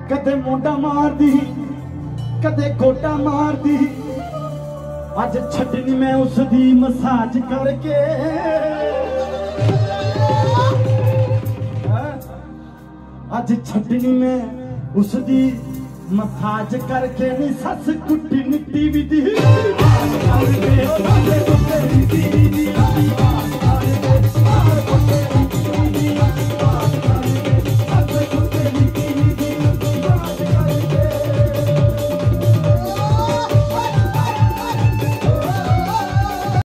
कदे मोटा मार दी कदे गोटा मार दी अज छड्डनी मैं उसदी मसाज करके अज छड्डनी मैं उसदी मसाज करके नी सस कुट्टी निट्टी भी दी